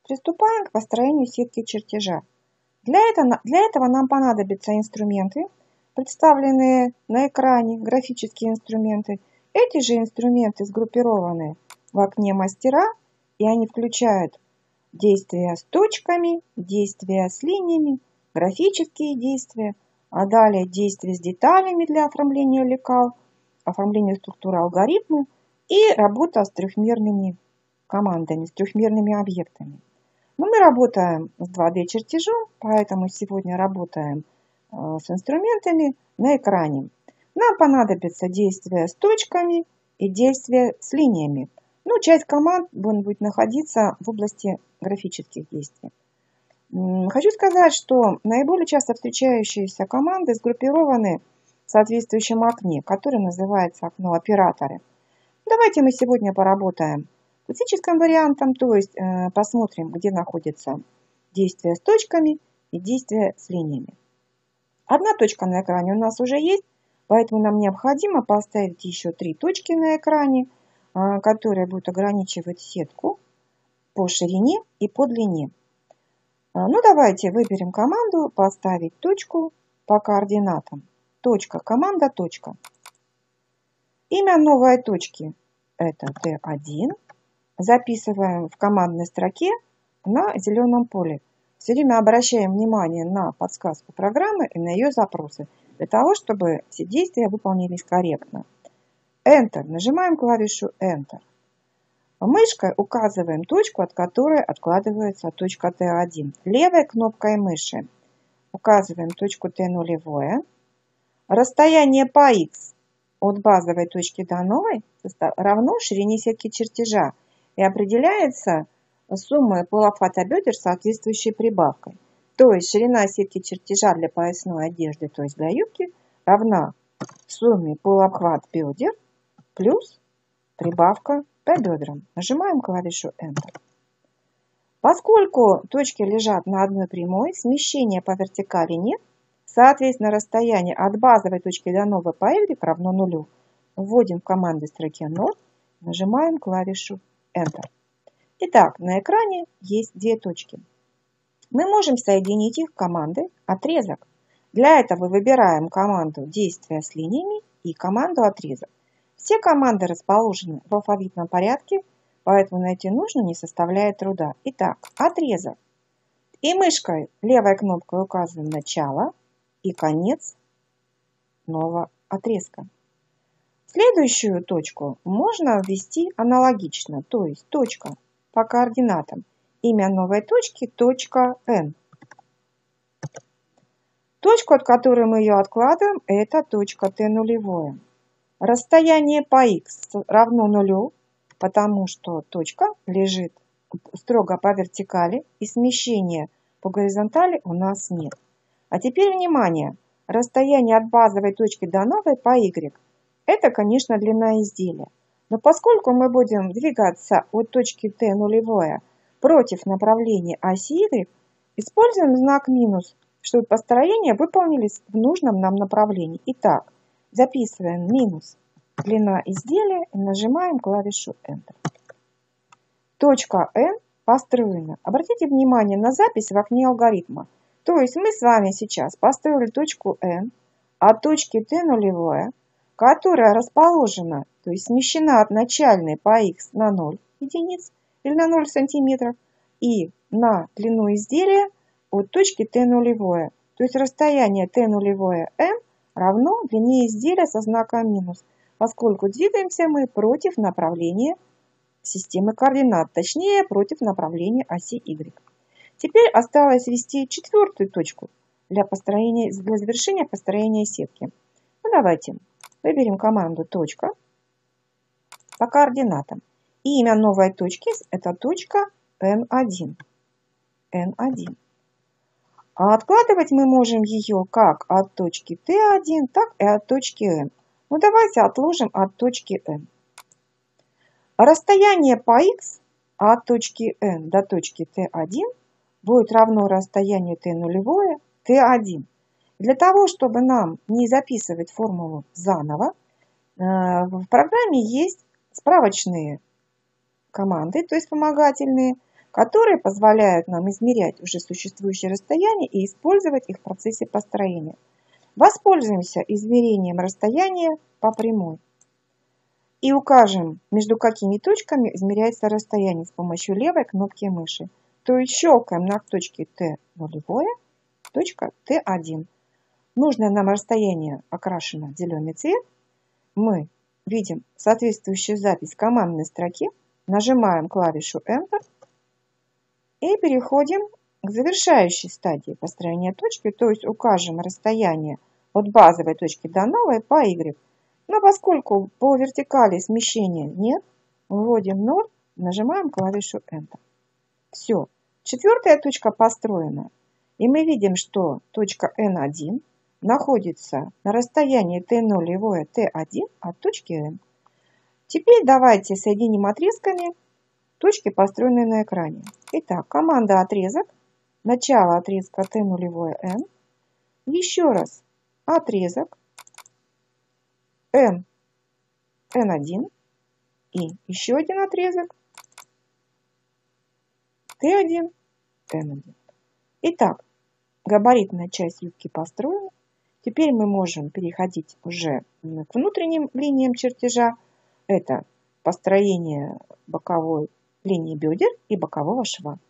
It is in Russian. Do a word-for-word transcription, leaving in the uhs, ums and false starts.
Приступаем к построению сетки чертежа. Для этого, для этого нам понадобятся инструменты, представленные на экране, графические инструменты. Эти же инструменты сгруппированы в окне мастера, и они включают действия с точками, действия с линиями, графические действия, а далее действия с деталями для оформления лекал, оформления структуры алгоритма и работа с трехмерными командами, с трехмерными объектами. Но мы работаем с два дэ чертежом, поэтому сегодня работаем с инструментами на экране. Нам понадобятся действия с точками и действия с линиями. Ну, часть команд будет находиться в области графических действий. Хочу сказать, что наиболее часто встречающиеся команды сгруппированы в соответствующем окне, которое называется окно операторы. Давайте мы сегодня поработаем классическим вариантом, то есть э, посмотрим, где находятся действия с точками и действия с линиями. Одна точка на экране у нас уже есть, поэтому нам необходимо поставить еще три точки на экране, э, которые будут ограничивать сетку по ширине и по длине. Э, ну, давайте выберем команду «Поставить точку по координатам». Точка, команда «Точка». Имя новой точки – это тэ один. Записываем в командной строке на зеленом поле. Все время обращаем внимание на подсказку программы и на ее запросы, для того, чтобы все действия выполнились корректно. Enter. Нажимаем клавишу Enter. Мышкой указываем точку, от которой откладывается точка тэ один. Левой кнопкой мыши указываем точку тэ ноль. Расстояние по х от базовой точки до новой равно ширине сетки чертежа и определяется суммой полуобхвата бедер с соответствующей прибавкой. То есть ширина сетки чертежа для поясной одежды, то есть для юбки, равна сумме полуобхват бедер плюс прибавка по бедрам. Нажимаем клавишу Enter. Поскольку точки лежат на одной прямой, смещения по вертикали нет, соответственно, расстояние от базовой точки до новой по y равно нулю. Вводим в командной строке ноль, нажимаем клавишу Enter. Итак, на экране есть две точки. Мы можем соединить их командой отрезок. Для этого выбираем команду действия с линиями и команду отрезок. Все команды расположены в алфавитном порядке, поэтому найти нужную не составляет труда. Итак, отрезок. И мышкой левой кнопкой указываем начало и конец нового отрезка. Следующую точку можно ввести аналогично, то есть точка по координатам. Имя новой точки – точка N. Точку, от которой мы ее откладываем, это точка тэ ноль. Расстояние по х равно нулю, потому что точка лежит строго по вертикали и смещения по горизонтали у нас нет. А теперь внимание! Расстояние от базовой точки до новой по y – это, конечно, длина изделия. Но поскольку мы будем двигаться от точки тэ ноль против направления оси y, используем знак минус, чтобы построения выполнились в нужном нам направлении. Итак, записываем минус длина изделия и нажимаем клавишу Enter. Точка N построена. Обратите внимание на запись в окне алгоритма. То есть мы с вами сейчас построили точку N от точки тэ ноль, которая расположена, то есть смещена от начальной по х на ноль единиц или на ноль сантиметров и на длину изделия от точки тэ ноль. То есть расстояние тэ ноль m равно длине изделия со знаком минус, поскольку двигаемся мы против направления системы координат, точнее против направления оси y. Теперь осталось ввести четвертую точку для, построения, для завершения построения сетки. Ну, давайте выберем команду точка по координатам. И имя новой точки – это точка эн один. эн один. А откладывать мы можем ее как от точки тэ один, так и от точки N. Ну, давайте отложим от точки N. Расстояние по х от точки N до точки тэ один будет равно расстоянию тэ ноль, тэ один. Для того, чтобы нам не записывать формулу заново, в программе есть справочные команды, то есть вспомогательные, которые позволяют нам измерять уже существующие расстояния и использовать их в процессе построения. Воспользуемся измерением расстояния по прямой и укажем, между какими точками измеряется расстояние с помощью левой кнопки мыши. То есть щелкаем на точке Т ноль, точка Т один. Нужное нам расстояние окрашено в зеленый цвет. Мы видим соответствующую запись в командной строке, нажимаем клавишу Enter и переходим к завершающей стадии построения точки, то есть укажем расстояние от базовой точки до новой по Y. Но поскольку по вертикали смещения нет, вводим ноль, нажимаем клавишу Enter. Все. Четвертая точка построена. И мы видим, что точка эн один находится на расстоянии Т ноль, Т один от точки N. Теперь давайте соединим отрезками точки, построенные на экране. Итак, команда отрезок, начало отрезка Т ноль, N, еще раз отрезок N, эн один и еще один отрезок Т один, Н один. Итак, габаритная часть юбки построена. Теперь мы можем переходить уже к внутренним линиям чертежа. Это построение боковой линии бедер и бокового шва.